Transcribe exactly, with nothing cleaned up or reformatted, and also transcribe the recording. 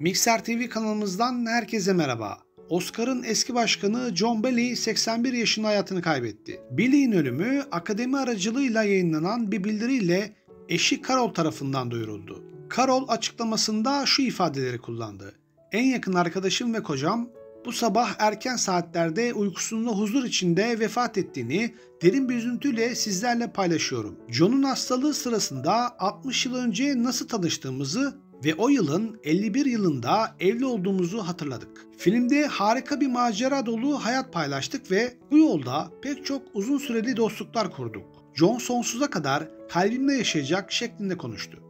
Mikser T V kanalımızdan herkese merhaba. Oscar'ın eski başkanı John Bailey seksen bir yaşında hayatını kaybetti. Bailey'in ölümü akademi aracılığıyla yayınlanan bir bildiriyle eşi Carol tarafından duyuruldu. Carol açıklamasında şu ifadeleri kullandı. En yakın arkadaşım ve kocam bu sabah erken saatlerde uykusunda huzur içinde vefat ettiğini derin bir üzüntüyle sizlerle paylaşıyorum. John'un hastalığı sırasında altmış yıl önce nasıl tanıştığımızı ve o yılın elli bir yılında evli olduğumuzu hatırladık. Filmde harika bir macera dolu hayat paylaştık ve bu yolda pek çok uzun süreli dostluklar kurduk. John sonsuza kadar kalbimde yaşayacak şeklinde konuştu.